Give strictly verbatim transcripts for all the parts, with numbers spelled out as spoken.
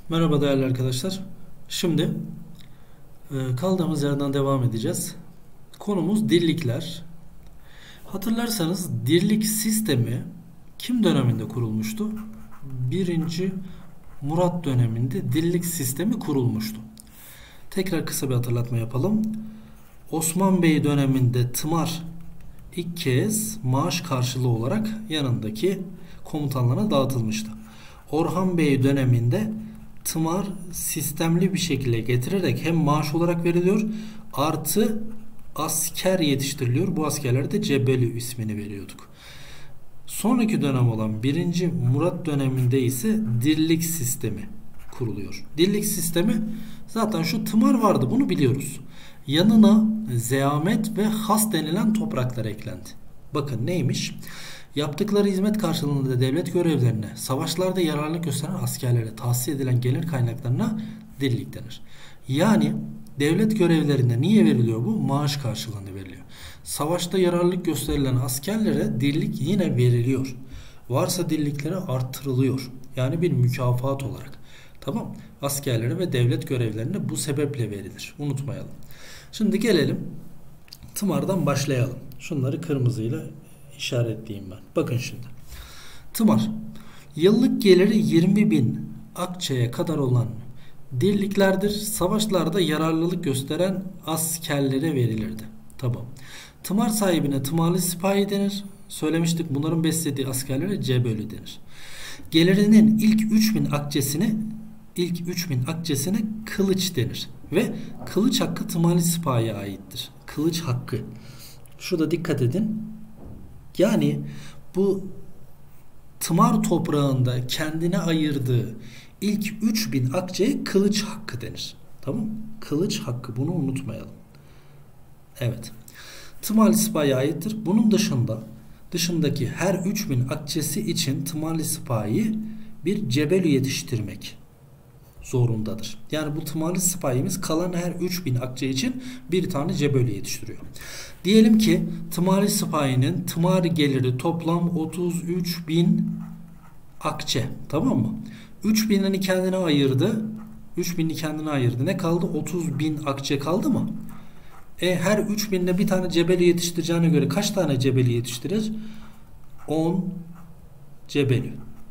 Merhaba değerli arkadaşlar. Şimdi e, kaldığımız yerden devam edeceğiz. Konumuz dirlikler. Hatırlarsanız dirlik sistemi kim döneminde kurulmuştu? Birinci Murat döneminde dirlik sistemi kurulmuştu. Tekrar kısa bir hatırlatma yapalım. Osman Bey döneminde tımar ilk kez maaş karşılığı olarak yanındaki komutanlara dağıtılmıştı. Orhan Bey döneminde tımar sistemli bir şekilde getirerek hem maaş olarak veriliyor artı asker yetiştiriliyor. Bu askerlere de Cebeli ismini veriyorduk. Sonraki dönem olan birinci Murat döneminde ise dirlik sistemi kuruluyor. Dirlik sistemi zaten şu tımar vardı, bunu biliyoruz. Yanına zeamet ve has denilen topraklar eklendi. Bakın neymiş? Yaptıkları hizmet karşılığında devlet görevlerine, savaşlarda yararlılık gösteren askerlere tahsis edilen gelir kaynaklarına dirlik denir. Yani devlet görevlerinde niye veriliyor bu? Maaş karşılığında veriliyor. Savaşta yararlılık gösterilen askerlere dirlik yine veriliyor. Varsa dirlikleri arttırılıyor. Yani bir mükafat olarak. Tamam. Askerlere ve devlet görevlerine bu sebeple verilir. Unutmayalım. Şimdi gelelim tımardan başlayalım. Şunları kırmızıyla işaretleyeyim ben. Bakın şimdi. Tımar. Yıllık geliri yirmi bin akçeye kadar olan dirliklerdir. Savaşlarda yararlılık gösteren askerlere verilirdi. Tamam. Tımar sahibine tımarlı sipahi denir. Söylemiştik, bunların beslediği askerlere cebeli denir. Gelirinin ilk üç bin akçesini ilk üç bin akçesine kılıç denir. Ve kılıç hakkı tımarlı sipahiye aittir. Kılıç hakkı. Şurada dikkat edin. Yani bu tımar toprağında kendine ayırdığı ilk üç bin akçeye kılıç hakkı denir. Tamam mı? Kılıç hakkı, bunu unutmayalım. Evet. Tımarlı sipahiye aittir. Bunun dışında dışındaki her üç bin akçesi için tımarlı sipahiyi bir cebeli yetiştirmek zorundadır. Yani bu tımarlı sipahimiz kalan her üç bin akçe için bir tane cebeli yetiştiriyor. Diyelim ki tımarlı sipahinin tımar geliri toplam otuz üç bin akçe. Tamam mı? üç binini kendine ayırdı. üç binini kendine ayırdı. Ne kaldı? otuz bin akçe kaldı mı? E her üç binde bir tane cebeli yetiştireceğine göre kaç tane cebeli yetiştirir? on cebeli.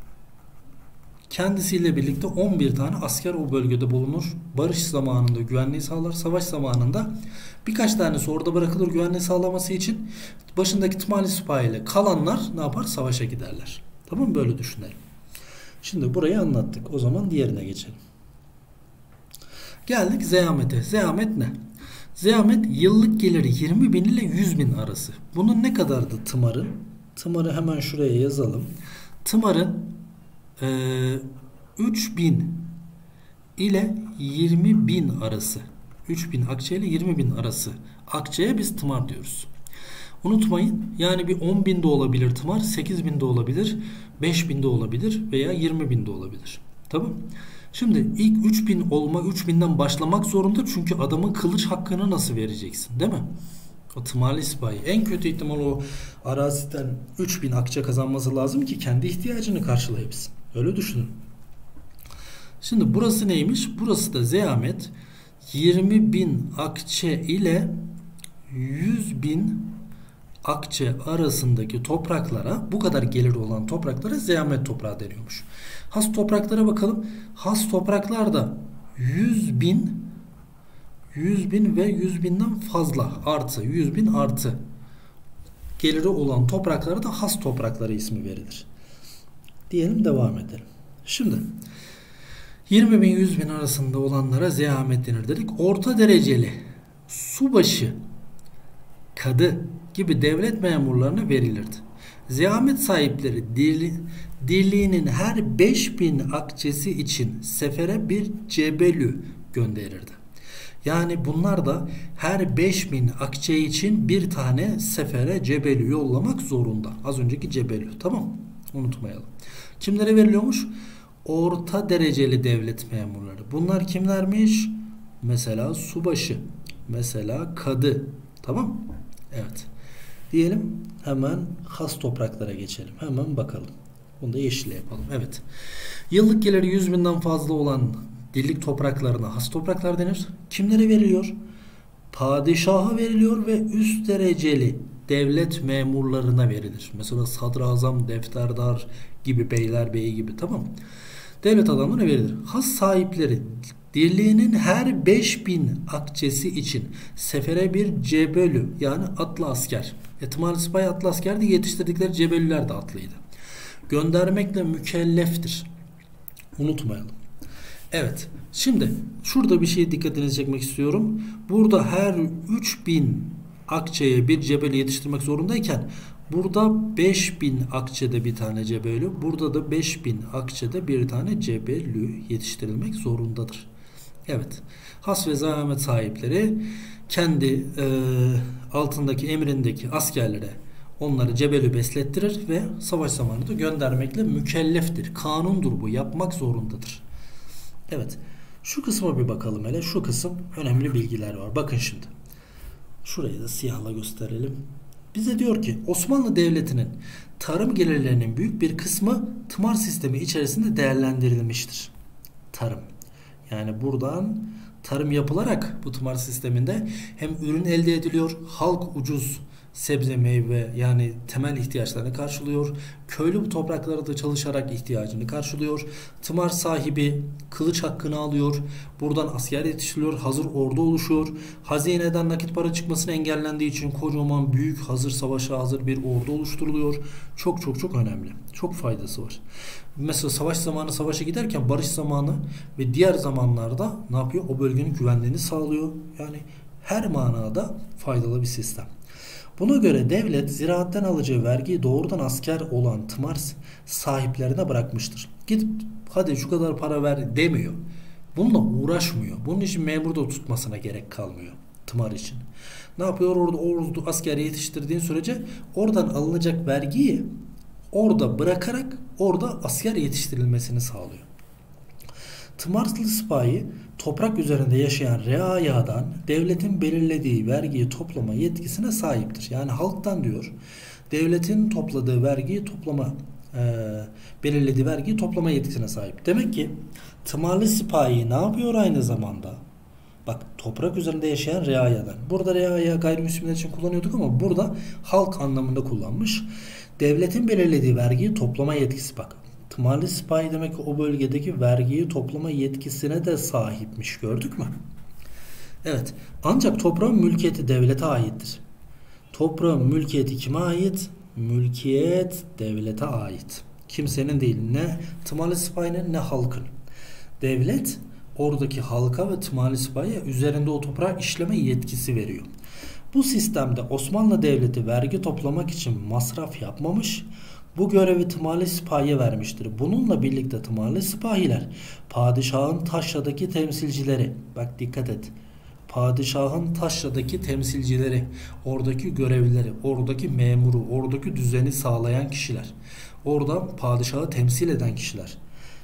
Kendisiyle birlikte on bir tane asker o bölgede bulunur. Barış zamanında güvenliği sağlar. Savaş zamanında birkaç tanesi orada bırakılır güvenliği sağlaması için. Başındaki tımarlı sipahiyle kalanlar ne yapar? Savaşa giderler. Tamam mı? Böyle düşünelim. Şimdi burayı anlattık. O zaman diğerine geçelim. Geldik zeyamete. Zeyamet ne? Zeyamet yıllık geliri yirmi bin ile yüz bin arası. Bunun ne kadardı tımarın? Tımarı hemen şuraya yazalım. Tımarın Ee, üç bin ile yirmi bin arası, üç bin akçe ile yirmi bin arası akçeye biz tımar diyoruz. Unutmayın, yani bir on bin de olabilir tımar, sekiz bin de olabilir, beş bin de olabilir veya yirmi bin de olabilir. Tamam. Şimdi ilk üç bin olma, üç binden başlamak zorunda, çünkü adamın kılıç hakkını nasıl vereceksin, değil mi? O tımarlı sipahi en kötü ihtimal o araziden üç bin akçe kazanması lazım ki kendi ihtiyacını karşılayabilsin. Öyle düşünün. Şimdi burası neymiş? Burası da zeyamet yirmi bin akçe ile yüz bin akçe arasındaki topraklara, bu kadar geliri olan topraklara zeyamet toprağı deniyormuş. Has topraklara bakalım. Has topraklarda yüz bin yüz bin ve yüz binden fazla artı yüz bin artı geliri olan topraklara da has toprakları ismi verilir. Diyelim, devam edelim. Şimdi yirmi bin yüz bin arasında olanlara zeyamet denir dedik. Orta dereceli subaşı, kadı gibi devlet memurlarına verilirdi. Zeyamet sahipleri dirli, dirliğinin her beş bin akçesi için sefere bir cebelü gönderirdi. Yani bunlar da her beş bin akçe için bir tane sefere cebelü yollamak zorunda. Az önceki cebelü. Tamam. Unutmayalım. Kimlere veriliyormuş? Orta dereceli devlet memurları. Bunlar kimlermiş? Mesela subaşı. Mesela kadı. Tamam. Evet. Diyelim hemen has topraklara geçelim. Hemen bakalım. Bunu da yeşille yapalım. Evet. Yıllık geliri yüz binden fazla olan dillik topraklarına has topraklar denir. Kimlere veriliyor? Padişaha veriliyor ve üst dereceli devlet memurlarına verilir. Mesela sadrazam, defterdar gibi, beylerbeyi gibi, tamam. Devlet adamlarına verilir. Has sahipleri dirliğinin her beş bin akçesi için sefere bir cebelü, yani atlı asker. Etimali sipahi atlı askerdi, yetiştirdikleri cebelüler de atlıydı. Göndermekle mükelleftir. Unutmayalım. Evet. Şimdi şurada bir şeye dikkatinizi çekmek istiyorum. Burada her üç bin akçeye bir cebeli yetiştirmek zorundayken burada beş bin akçede bir tane cebelü, burada da beş bin akçede bir tane cebelü yetiştirilmek zorundadır. Evet. Has ve zahmet sahipleri kendi e, altındaki emrindeki askerlere onları cebelü beslettirir ve savaş zamanında göndermekle mükelleftir. Kanundur bu. Yapmak zorundadır. Evet. Şu kısma bir bakalım hele. Şu kısım önemli bilgiler var. Bakın şimdi. Şurayı da siyahla gösterelim. Bize diyor ki Osmanlı Devleti'nin tarım gelirlerinin büyük bir kısmı tımar sistemi içerisinde değerlendirilmiştir. Tarım. Yani buradan tarım yapılarak bu tımar sisteminde hem ürün elde ediliyor, halk ucuz sebze meyve yani temel ihtiyaçlarını karşılıyor. Köylü bu topraklarda çalışarak ihtiyacını karşılıyor. Tımar sahibi kılıç hakkını alıyor. Buradan asker yetiştiriliyor. Hazır ordu oluşuyor. Hazineden nakit para çıkmasını engellendiği için kocaman büyük hazır savaşa hazır bir ordu oluşturuluyor. Çok çok çok önemli. Çok faydası var. Mesela savaş zamanı savaşa giderken barış zamanı ve diğer zamanlarda ne yapıyor? O bölgenin güvenliğini sağlıyor. Yani her manada faydalı bir sistem. Buna göre devlet ziraatten alacağı vergiyi doğrudan asker olan tımar sahiplerine bırakmıştır. Gidip hadi şu kadar para ver demiyor. Bununla uğraşmıyor. Bunun için memur da tutmasına gerek kalmıyor tımar için. Ne yapıyor? Orada ordu asker yetiştirdiğin sürece oradan alınacak vergiyi orada bırakarak orada asker yetiştirilmesini sağlıyor. Tımarlı sipahi toprak üzerinde yaşayan reayadan devletin belirlediği vergiyi toplama yetkisine sahiptir. Yani halktan diyor, devletin topladığı vergiyi toplama e, belirlediği vergiyi toplama yetkisine sahip. Demek ki tımarlı sipahi ne yapıyor aynı zamanda? Bak, toprak üzerinde yaşayan reayadan. Burada reaya gayrimüslimler için kullanıyorduk ama burada halk anlamında kullanmış. Devletin belirlediği vergiyi toplama yetkisi, bak. Tımarlı sipahi demek ki o bölgedeki vergiyi toplama yetkisine de sahipmiş. Gördük mü? Evet. Ancak toprağın mülkiyeti devlete aittir. Toprağın mülkiyeti kime ait? Mülkiyet devlete ait. Kimsenin değil. Ne tımarlı sipahinin ne halkın. Devlet oradaki halka ve tımarlı sipahiye üzerinde o toprağı işleme yetkisi veriyor. Bu sistemde Osmanlı Devleti vergi toplamak için masraf yapmamış, bu görevi tımarlı sipahiye vermiştir. Bununla birlikte tımarlı sipahiler padişahın taşradaki temsilcileri, bak dikkat et, padişahın taşradaki temsilcileri, oradaki görevlileri, oradaki memuru, oradaki düzeni sağlayan kişiler, orada padişahı temsil eden kişiler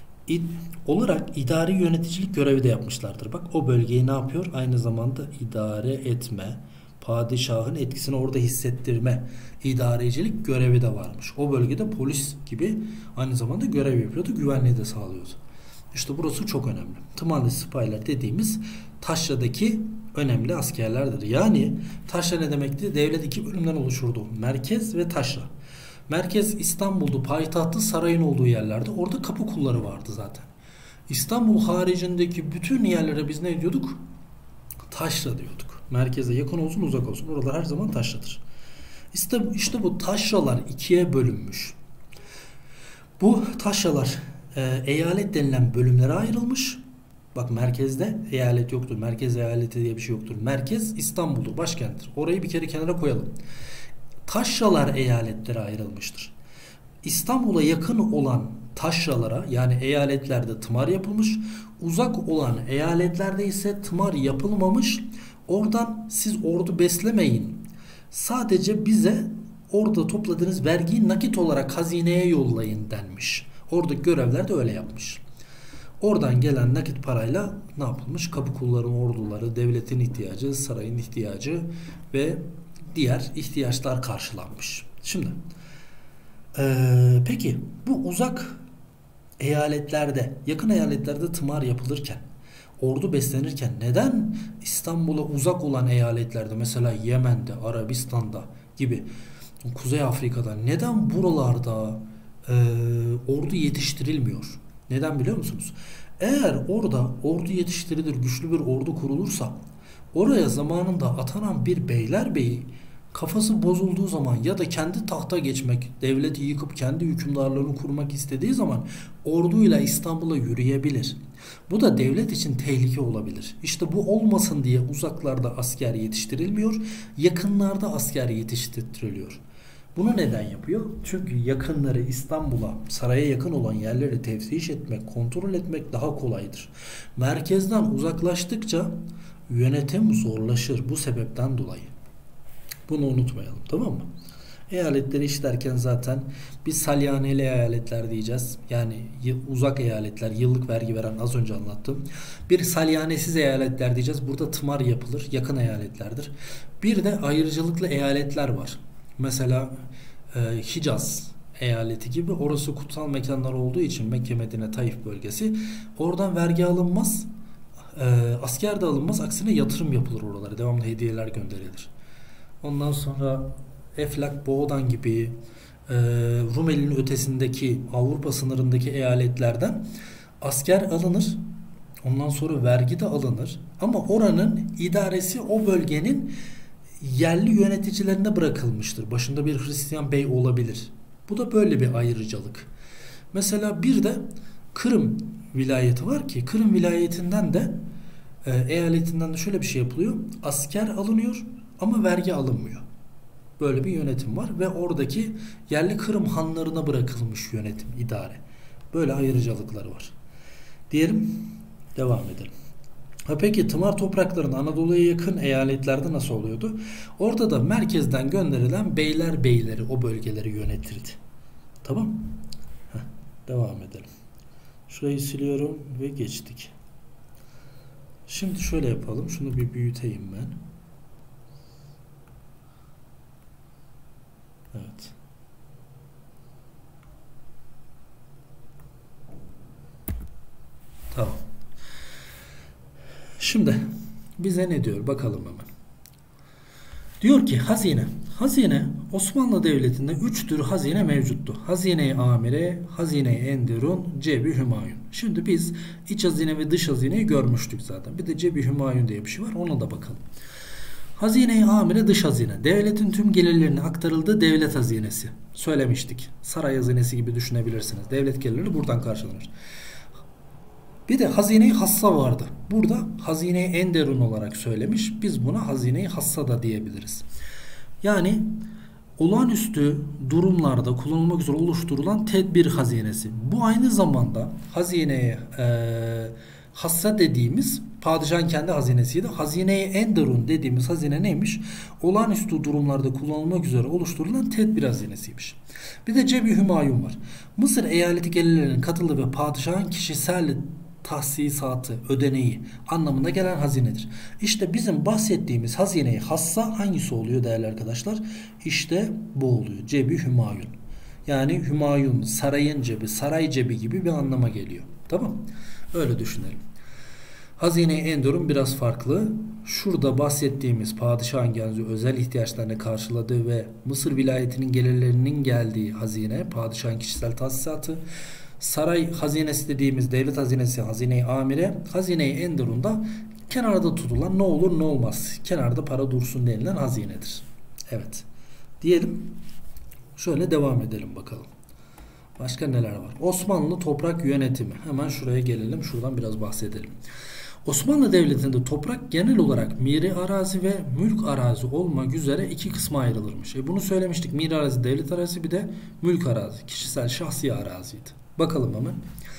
olarak idari yöneticilik görevi de yapmışlardır. Bak, o bölgeyi ne yapıyor? Aynı zamanda idare etme, padişahın etkisini orada hissettirme, idarecilik görevi de varmış. O bölgede polis gibi aynı zamanda görev yapıyordu, güvenliği de sağlıyordu. İşte burası çok önemli. Tımarlı sipahiler dediğimiz taşradaki önemli askerlerdir. Yani taşra ne demekti? Devlet iki bölümden oluşurdu. Merkez ve taşra. Merkez İstanbul'du, payitahtı sarayın olduğu yerlerde. Orada kapı kulları vardı zaten. İstanbul haricindeki bütün yerlere biz ne diyorduk? Taşra diyorduk. Merkeze yakın olsun uzak olsun. Oralar her zaman taşradır. İşte, işte bu taşralar ikiye bölünmüş. Bu taşralar e, eyalet denilen bölümlere ayrılmış. Bak, merkezde eyalet yoktur. Merkez eyaleti diye bir şey yoktur. Merkez İstanbul'dur, başkenttir. Orayı bir kere kenara koyalım. Taşralar eyaletlere ayrılmıştır. İstanbul'a yakın olan taşralara, yani eyaletlerde tımar yapılmış. Uzak olan eyaletlerde ise tımar yapılmamış. Oradan siz ordu beslemeyin. Sadece bize orada topladığınız vergiyi nakit olarak hazineye yollayın denmiş. Oradaki görevler de öyle yapmış. Oradan gelen nakit parayla ne yapılmış? Kapı kulların orduları, devletin ihtiyacı, sarayın ihtiyacı ve diğer ihtiyaçlar karşılanmış. Şimdi Ee, peki bu uzak eyaletlerde, yakın eyaletlerde tımar yapılırken, ordu beslenirken neden İstanbul'a uzak olan eyaletlerde, mesela Yemen'de, Arabistan'da gibi, Kuzey Afrika'da neden buralarda e, ordu yetiştirilmiyor? Neden biliyor musunuz? Eğer orada ordu yetiştirilir, güçlü bir ordu kurulursa, oraya zamanında atanan bir beylerbeyi kafası bozulduğu zaman ya da kendi tahta geçmek, devleti yıkıp kendi hükümdarlığını kurmak istediği zaman orduyla İstanbul'a yürüyebilir. Bu da devlet için tehlike olabilir. İşte bu olmasın diye uzaklarda asker yetiştirilmiyor, yakınlarda asker yetiştiriliyor. Bunu neden yapıyor? Çünkü yakınları İstanbul'a, saraya yakın olan yerleri teftiş etmek, kontrol etmek daha kolaydır. Merkezden uzaklaştıkça yönetim zorlaşır bu sebepten dolayı. Bunu unutmayalım, tamam mı? Eyaletleri işlerken zaten biz salyaneli eyaletler diyeceğiz. Yani uzak eyaletler, yıllık vergi veren, az önce anlattım. Bir salyanesiz eyaletler diyeceğiz. Burada tımar yapılır, yakın eyaletlerdir. Bir de ayrıcalıklı eyaletler var. Mesela e, Hicaz eyaleti gibi, orası kutsal mekanlar olduğu için Mekke, Medine, Taif bölgesi. Oradan vergi alınmaz, e, asker de alınmaz. Aksine yatırım yapılır oralara. Devamlı hediyeler gönderilir. Ondan sonra Eflak, Boğdan gibi e, Rumeli'nin ötesindeki Avrupa sınırındaki eyaletlerden asker alınır. Ondan sonra vergi de alınır. Ama oranın idaresi o bölgenin yerli yöneticilerine bırakılmıştır. Başında bir Hristiyan bey olabilir. Bu da böyle bir ayrıcalık. Mesela bir de Kırım vilayeti var ki, Kırım vilayetinden de e, eyaletinden de şöyle bir şey yapılıyor. Asker alınıyor ama vergi alınmıyor. Böyle bir yönetim var ve oradaki yerli Kırım hanlarına bırakılmış yönetim, idare. Böyle ayrıcalıkları var. Diyelim, devam edelim. Ha peki tımar topraklarının Anadolu'ya yakın eyaletlerde nasıl oluyordu? Orada da merkezden gönderilen beyler beyleri o bölgeleri yönetirdi. Tamam. Heh, devam edelim. Şurayı siliyorum ve geçtik. Şimdi şöyle yapalım. Şunu bir büyüteyim ben. Evet. Tamam. Şimdi bize ne diyor bakalım hemen. Diyor ki hazine. Hazine Osmanlı Devleti'nde üç tür hazine mevcuttu. Hazine-i amire, hazine-i enderun, cebi hümayun. Şimdi biz iç hazine ve dış hazineyi görmüştük zaten. Bir de cebi hümayun diye bir şey var. Ona da bakalım. Hazine-i amire dış hazine. Devletin tüm gelirlerine aktarıldığı devlet hazinesi. Söylemiştik. Saray hazinesi gibi düşünebilirsiniz. Devlet gelirleri buradan karşılanır. Bir de hazine-i hassa vardı. Burada hazine-i enderun olarak söylemiş. Biz buna hazine-i hassa da diyebiliriz. Yani olağanüstü durumlarda kullanılmak üzere oluşturulan tedbir hazinesi. Bu aynı zamanda hazine-i e, hassa dediğimiz padişahın kendi hazinesiydi. Hazine-i enderun dediğimiz hazine neymiş? Olağanüstü durumlarda kullanılmak üzere oluşturulan tedbir hazinesiymiş. Bir de cebi hümayun var. Mısır eyaleti gelirlerinin katıldığı ve padişahın kişisel tahsisatı, ödeneği anlamında gelen hazinedir. İşte bizim bahsettiğimiz hazine-i hassa hangisi oluyor değerli arkadaşlar? İşte bu oluyor. Cebi hümayun. Yani hümayun, sarayın cebi, saray cebi gibi bir anlama geliyor. Tamam? Öyle düşünelim. Hazine-i enderun biraz farklı. Şurada bahsettiğimiz padişahın kendi özel ihtiyaçlarını karşıladığı ve Mısır vilayetinin gelirlerinin geldiği hazine, padişahın kişisel tahsisatı. Saray hazinesi dediğimiz devlet hazinesi, hazine-i amire, hazine-i enderun'da kenarda tutulan ne olur ne olmaz, kenarda para dursun denilen hazinedir. Evet. Diyelim. Şöyle devam edelim bakalım. Başka neler var? Osmanlı toprak yönetimi. Hemen şuraya gelelim. Şuradan biraz bahsedelim. Osmanlı Devleti'nde toprak genel olarak miri arazi ve mülk arazi olmak üzere iki kısma ayrılırmış. E bunu söylemiştik. Miri arazi devlet arazi, bir de mülk arazi. Kişisel şahsi araziydi. Bakalım hemen.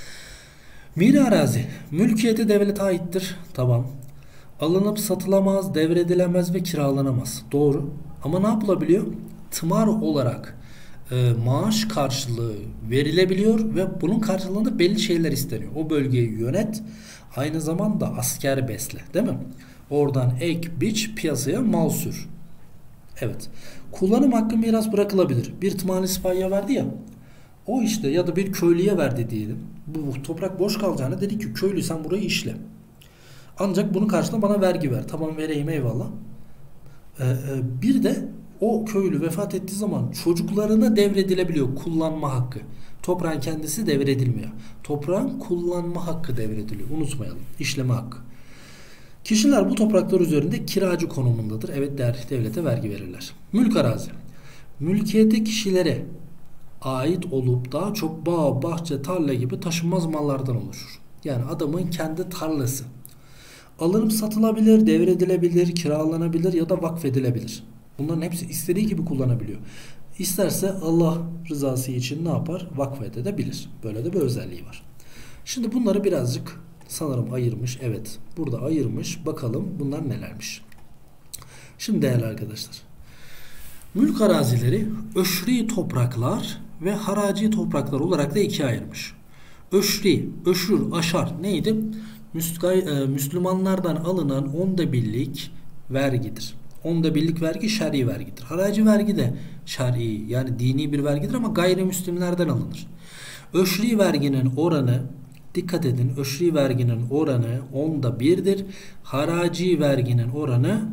Miri arazi mülkiyeti devlete aittir. Tamam. Alınıp satılamaz, devredilemez ve kiralanamaz. Doğru. Ama ne yapılabiliyor? Tımar olarak e, maaş karşılığı verilebiliyor ve bunun karşılığında belli şeyler isteniyor. O bölgeyi yönet, aynı zamanda asker besle, değil mi? Oradan ek, biç, piyasaya mal sür. Evet. Kullanım hakkı miras bırakılabilir. Bir tımarhane sipahiye verdi ya. O işte ya da bir köylüye verdi diyelim. Bu toprak boş kalacağına dedi ki köylü sen burayı işle. Ancak bunun karşılığında bana vergi ver. Tamam vereyim eyvallah. Ee, e, bir de o köylü vefat ettiği zaman çocuklarına devredilebiliyor kullanma hakkı. Toprağın kendisi devredilmiyor. Toprağın kullanma hakkı devrediliyor. Unutmayalım. İşleme hakkı. Kişiler bu topraklar üzerinde kiracı konumundadır. Evet devlete vergi verirler. Mülk arazi. Mülkiyeti kişilere ait olup daha çok bağ, bahçe, tarla gibi taşınmaz mallardan oluşur. Yani adamın kendi tarlası. Alınıp satılabilir, devredilebilir, kiralanabilir ya da vakfedilebilir. Bunların hepsi istediği gibi kullanabiliyor. İsterse Allah rızası için ne yapar? Vakfedebilir. Böyle de bir özelliği var. Şimdi bunları birazcık sanırım ayırmış. Evet, burada ayırmış. Bakalım bunlar nelermiş. Şimdi değerli arkadaşlar. Mülk arazileri öşri topraklar ve haraci topraklar olarak da ikiye ayırmış. Öşri, öşür, aşar neydi? Müslümanlardan alınan onda birlik vergidir. Onda birlik vergi şer'i vergidir. Haraci vergi de şer'i yani dini bir vergidir ama gayrimüslimlerden alınır. Öşri verginin oranı dikkat edin öşri verginin oranı onda birdir. Haraci verginin oranı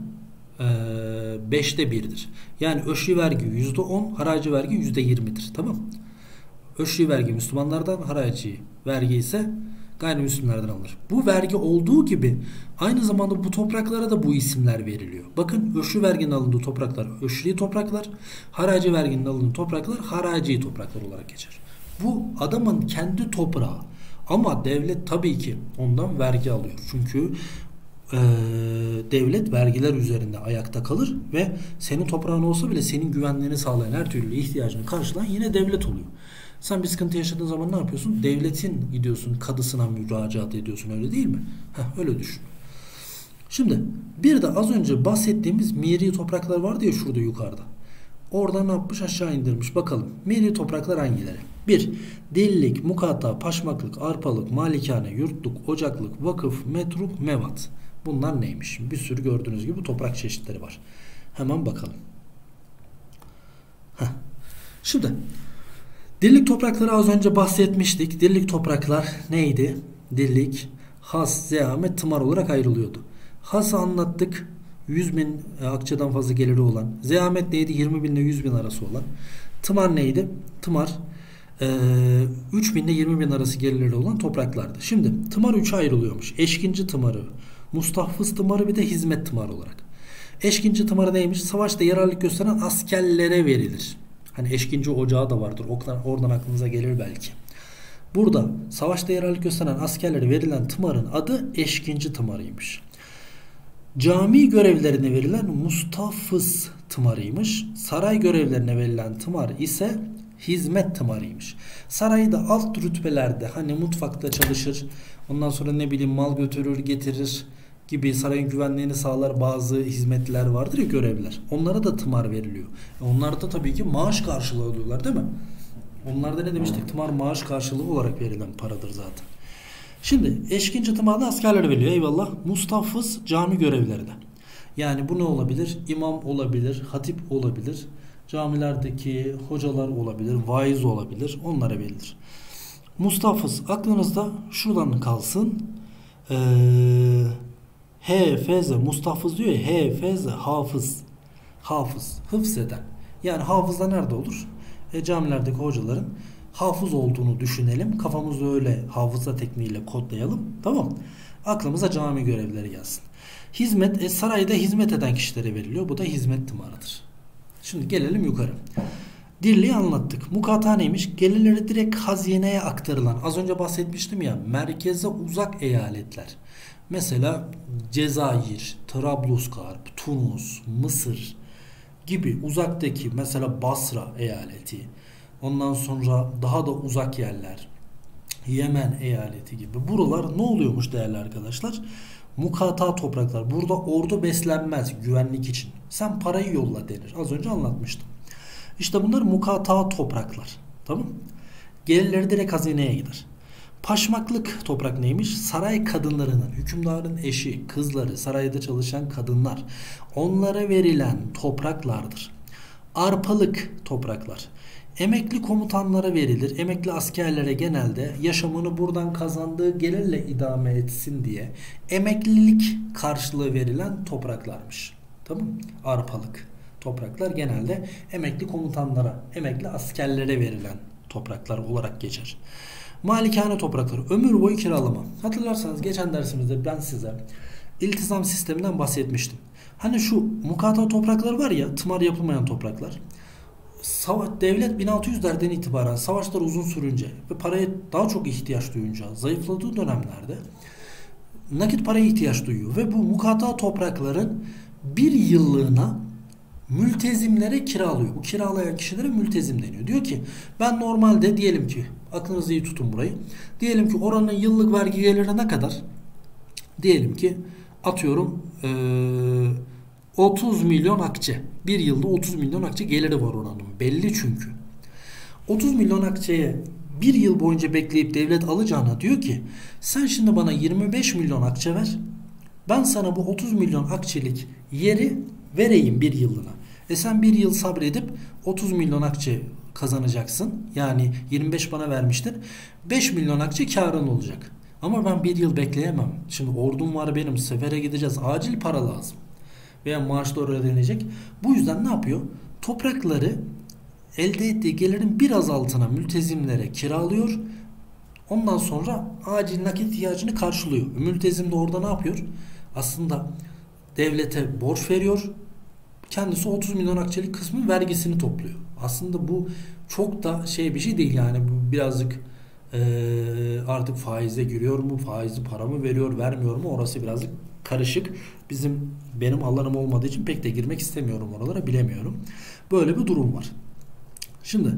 beşte birdir. Yani öşri vergi yüzde on, haraci vergi yüzde yirmidir. Tamam. Öşri vergi Müslümanlardan, haraci vergi ise gayrimüslimlerden alınır. Bu vergi olduğu gibi aynı zamanda bu topraklara da bu isimler veriliyor. Bakın öşri verginin alındığı topraklar öşri topraklar, haraci verginin alındığı topraklar haraci topraklar olarak geçer. Bu adamın kendi toprağı ama devlet tabii ki ondan vergi alıyor. Çünkü e, devlet vergiler üzerinde ayakta kalır ve senin toprağın olsa bile senin güvenliğini sağlayan her türlü ihtiyacını karşılayan yine devlet oluyor. Sen bir sıkıntı yaşadığın zaman ne yapıyorsun? Devletin gidiyorsun kadısına müracaat ediyorsun öyle değil mi? Heh, öyle düşün. Şimdi bir de az önce bahsettiğimiz miri topraklar vardı ya şurada yukarıda. Oradan ne yapmış aşağı indirmiş. Bakalım miri topraklar hangileri? bir. Dillik, mukata, paşmaklık, arpalık, malikane, yurtluk, ocaklık, vakıf, metruk, mevat. Bunlar neymiş? Bir sürü gördüğünüz gibi toprak çeşitleri var. Hemen bakalım. Heh. Şimdi dillik toprakları az önce bahsetmiştik. Dillik topraklar neydi? Dillik, has, zeamet, tımar olarak ayrılıyordu. Has'ı anlattık. yüz bin akçeden fazla geliri olan. Zeamet neydi? yirmi bin ile yüz bin arası olan. Tımar neydi? Tımar üç bin ile yirmi bin arası gelirleri olan topraklardı. Şimdi tımar üçe ayrılıyormuş. Eşkinci tımarı, mustahfız tımarı bir de hizmet tımarı olarak. Eşkinci tımarı neymiş? Savaşta yararlılık gösteren askerlere verilir. Hani eşkinci ocağı da vardır. Oradan aklınıza gelir belki. Burada savaşta yararlılık gösteren askerlere verilen tımarın adı eşkinci tımarıymış. Cami görevlerine verilen mustafız tımarıymış. Saray görevlerine verilen tımar ise hizmet tımarıymış. Sarayda alt rütbelerde hani mutfakta çalışır, ondan sonra ne bileyim mal götürür getirir gibi sarayın güvenliğini sağlar bazı hizmetler vardır ya görevler. Onlara da tımar veriliyor. Onlar da tabii ki maaş karşılığı alıyorlar değil mi? Onlarda ne demiştik? Tımar maaş karşılığı olarak verilen paradır zaten. Şimdi eşkinci tımarda askerlere veriliyor eyvallah. Mustafız cami görevleri de. Yani bu ne olabilir? İmam olabilir, hatip olabilir. Camilerdeki hocalar olabilir, vaiz olabilir. Onlara verilir. Mustafız aklınızda şuradan kalsın. Ee, Hafeze, mustafız diyor ya, hafeze, hafız. Hafız, hıfz eden. Yani hafız da nerede olur? E, camilerdeki hocaların hafız olduğunu düşünelim. Kafamızda öyle hafıza tekniğiyle kodlayalım. Tamam. Aklımıza cami görevleri gelsin. Hizmet, e, sarayda hizmet eden kişilere veriliyor. Bu da hizmet tımarıdır. Şimdi gelelim yukarı. Dirliği anlattık. Mukata neymiş? Gelirleri direkt hazineye aktarılan. Az önce bahsetmiştim ya. Merkeze uzak eyaletler. Mesela Cezayir, Trablusgarp, Tunus, Mısır gibi uzaktaki mesela Basra eyaleti. Ondan sonra daha da uzak yerler. Yemen eyaleti gibi. Buralar ne oluyormuş değerli arkadaşlar? Mukata topraklar. Burada ordu beslenmez güvenlik için. Sen parayı yolla denir. Az önce anlatmıştım. İşte bunlar mukata topraklar. Tamam. Gelirleri direkt hazineye gider. Paşmaklık toprak neymiş? Saray kadınlarının, hükümdarın eşi, kızları, sarayda çalışan kadınlar, onlara verilen topraklardır. Arpalık topraklar. Emekli komutanlara verilir. Emekli askerlere genelde yaşamını buradan kazandığı gelirle idame etsin diye emeklilik karşılığı verilen topraklarmış. Tamam mı? Arpalık topraklar genelde emekli komutanlara, emekli askerlere verilen topraklar olarak geçer. Malikane toprakları, ömür boyu kiralama. Hatırlarsanız geçen dersimizde ben size iltizam sisteminden bahsetmiştim. Hani şu mukata toprakları var ya, tımar yapılmayan topraklar. Savaş, devlet bin altı yüzlerden itibaren savaşlar uzun sürünce ve paraya daha çok ihtiyaç duyunca, zayıfladığı dönemlerde nakit paraya ihtiyaç duyuyor ve bu mukata toprakların bir yıllığına mültezimlere kiralıyor. Bu kiralayan kişilere mültezim deniyor. Diyor ki ben normalde diyelim ki, aklınızı iyi tutun burayı. Diyelim ki oranın yıllık vergi geliri ne kadar? Diyelim ki atıyorum ee, otuz milyon akçe. Bir yılda otuz milyon akçe geliri var oranın. Belli çünkü. otuz milyon akçeye bir yıl boyunca bekleyip devlet alacağına diyor ki sen şimdi bana yirmi beş milyon akçe ver. Ben sana bu otuz milyon akçelik yeri vereyim bir yıllığına. E sen bir yıl sabredip otuz milyon akçe kazanacaksın. Yani yirmi beş bana vermiştin. beş milyon akçe karın olacak. Ama ben bir yıl bekleyemem. Şimdi ordum var benim. Sefere gideceğiz. Acil para lazım. Veya maaşlar ödenecek. Bu yüzden ne yapıyor? Toprakları elde ettiği gelirin biraz altına mültezimlere kiralıyor. Ondan sonra acil nakit ihtiyacını karşılıyor. Mültezim de orada ne yapıyor? Aslında devlete borç veriyor. Kendisi otuz milyon akçelik kısmın vergisini topluyor. Aslında bu çok da şey bir şey değil yani, bu birazcık e, artık faize giriyor mu, faizli para mı veriyor, vermiyor mu, orası birazcık karışık. Bizim benim alanım olmadığı için pek de girmek istemiyorum oralara, bilemiyorum. Böyle bir durum var. Şimdi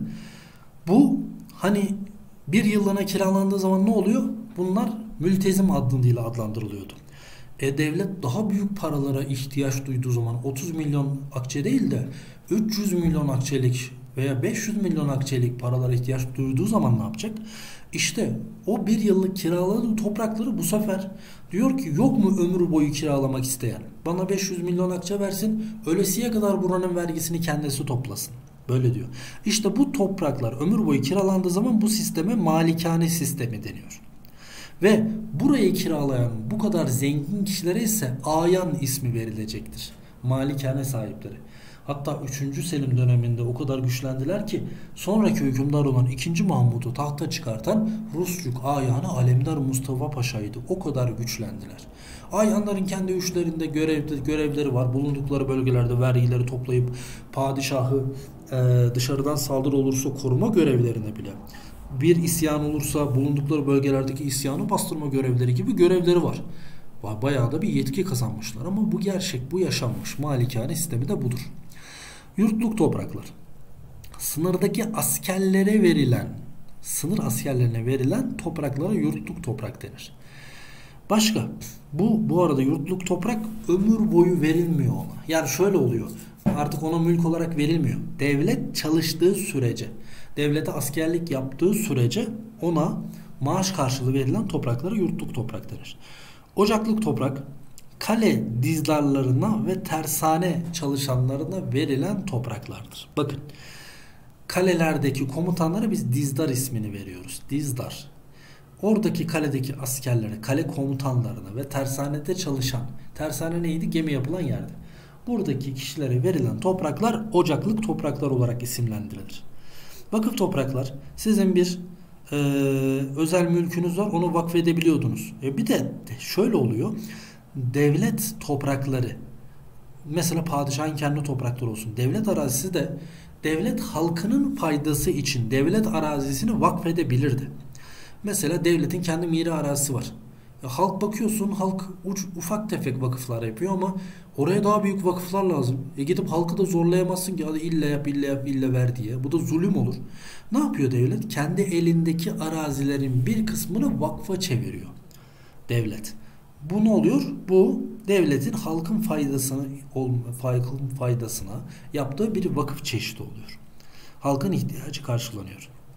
bu hani bir yıllığına kiralandığı zaman ne oluyor? Bunlar mültezim adıyla adlandırılıyordu. E devlet daha büyük paralara ihtiyaç duyduğu zaman otuz milyon akçe değil de üç yüz milyon akçelik veya beş yüz milyon akçelik paralara ihtiyaç duyduğu zaman ne yapacak? İşte o bir yıllık kiraladığı toprakları bu sefer diyor ki yok mu ömür boyu kiralamak isteyen? Bana beş yüz milyon akçe versin, ölesiye kadar buranın vergisini kendisi toplasın. Böyle diyor. İşte bu topraklar ömür boyu kiralandığı zaman bu sisteme malikane sistemi deniyor. Ve burayı kiralayan bu kadar zengin kişilere ise ayan ismi verilecektir. Malikane sahipleri. Hatta üçüncü Selim döneminde o kadar güçlendiler ki sonraki hükümdar olan ikinci Mahmud'u tahta çıkartan Rusçuk ayanı Alemdar Mustafa Paşa'ydı. O kadar güçlendiler. Ayanların kendi üçlerinde görevde, görevleri var. Bulundukları bölgelerde vergileri toplayıp padişahı e, dışarıdan saldırı olursa koruma görevlerine bile, bir isyan olursa bulundukları bölgelerdeki isyanı bastırma görevleri gibi görevleri var. Bayağı da bir yetki kazanmışlar ama bu gerçek, bu yaşanmış. Malikane sistemi de budur. Yurtluk topraklar. Sınırdaki askerlere verilen, sınır askerlerine verilen topraklara yurtluk toprak denir. Başka, bu bu arada yurtluk toprak ömür boyu verilmiyor ona. Yani şöyle oluyor. Artık ona mülk olarak verilmiyor. Devlet çalıştığı sürece, devlete askerlik yaptığı sürece ona maaş karşılığı verilen topraklara yurtluk toprak denir. Ocaklık toprak, kale dizdarlarına ve tersane çalışanlarına verilen topraklardır. Bakın, kalelerdeki komutanlara biz dizdar ismini veriyoruz. Dizdar. Oradaki kaledeki askerlere, kale komutanlarına ve tersanede çalışan, tersane neydi? Gemi yapılan yerde. Buradaki kişilere verilen topraklar ocaklık topraklar olarak isimlendirilir. Vakıf topraklar, sizin bir e, özel mülkünüz var, onu vakfedebiliyordunuz. E bir de şöyle oluyor, devlet toprakları, mesela padişahın kendi toprakları olsun, devlet arazisi de devlet halkının faydası için devlet arazisini vakfedebilirdi. Mesela devletin kendi miri arazisi var. E, halk bakıyorsun, halk uç, ufak tefek vakıflar yapıyor ama oraya daha büyük vakıflar lazım. E gidip halkı da zorlayamazsın ki hadi illa yap, illa yap, illa ver diye. Bu da zulüm olur. Ne yapıyor devlet? Kendi elindeki arazilerin bir kısmını vakfa çeviriyor devlet. Bu ne oluyor? Bu devletin halkın faydasını halkın faydasına yaptığı bir vakıf çeşidi oluyor. Halkın ihtiyacı karşılanıyor.